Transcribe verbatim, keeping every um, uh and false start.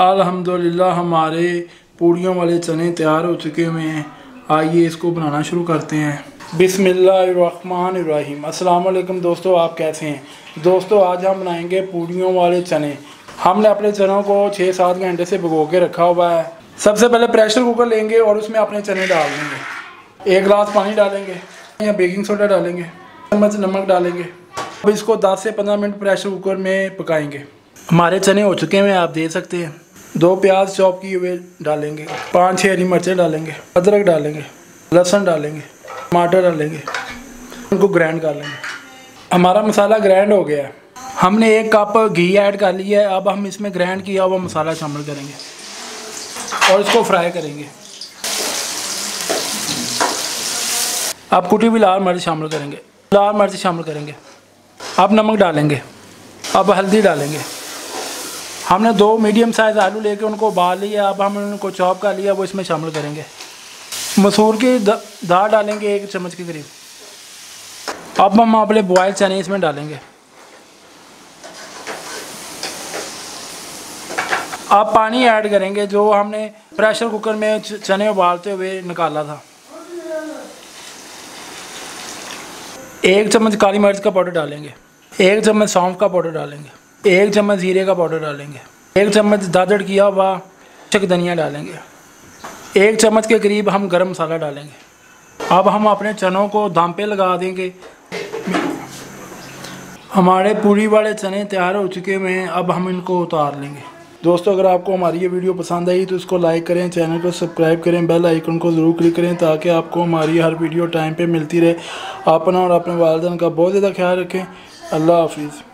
अल्हम्दुलिल्लाह हमारे पूड़ियों वाले चने तैयार हो चुके हुए हैं। आइए इसको बनाना शुरू करते हैं। बिस्मिल्लाहिर्रहमानिर्रहीम। अस्सलाम वालेकुम दोस्तों, आप कैसे हैं? दोस्तों आज हम बनाएंगे पूड़ियों वाले चने। हमने अपने चनों को छः सात घंटे से भिगो के रखा हुआ है। सबसे पहले प्रेशर कुकर लेंगे और उसमें अपने चने डाल देंगे। एक गिलास पानी डालेंगे या बेकिंग सोडा डालेंगे, चम्मच नमक डालेंगे। अब इसको दस से पंद्रह मिनट प्रेशर कुकर में पकाएंगे। हमारे चने हो चुके हैं, आप देख सकते हैं। दो प्याज चॉप किए हुए डालेंगे, पाँच छः हरी मिर्चें डालेंगे, अदरक डालेंगे, लहसुन डालेंगे, टमाटर डालेंगे, उनको ग्राइंड कर लेंगे। हमारा मसाला ग्राइंड हो गया है। हमने एक कप घी ऐड कर लिया है। अब हम इसमें ग्राइंड किया हुआ मसाला शामिल करेंगे और इसको फ्राई करेंगे। अब कुटी हुई लाल मिर्च शामिल करेंगे, लाल मिर्च शामिल करेंगे। अब नमक डालेंगे, अब हल्दी डालेंगे। हमने दो मीडियम साइज़ आलू लेके उनको उबाल लिया। अब हम उनको चॉप कर लिया, वो इसमें शामिल करेंगे। मसूर की दाल डालेंगे एक चम्मच के करीब। अब हम अपने बॉयल चने इसमें डालेंगे। अब पानी ऐड करेंगे जो हमने प्रेशर कुकर में चने उबालते हुए निकाला था। एक चम्मच काली मिर्च का पाउडर डालेंगे, एक चम्मच सौंफ का पाउडर डालेंगे, एक चम्मच जीरे का पाउडर डालेंगे, एक चम्मच दादड़ किया हुआ चक धनिया डालेंगे, एक चम्मच के करीब हम गरम मसाला डालेंगे। अब हम अपने चनों को दम पे लगा देंगे। हमारे पूड़ी वाले चने तैयार हो चुके हैं। अब हम इनको उतार लेंगे। दोस्तों अगर आपको हमारी ये वीडियो पसंद आई तो इसको लाइक करें, चैनल को सब्सक्राइब करें, बेल आइकन को ज़रूर क्लिक करें ताकि आपको हमारी हर वीडियो टाइम पे मिलती रहे। अपना और अपने वालिदैन का बहुत ज़्यादा ख्याल रखें। अल्लाह हाफिज़।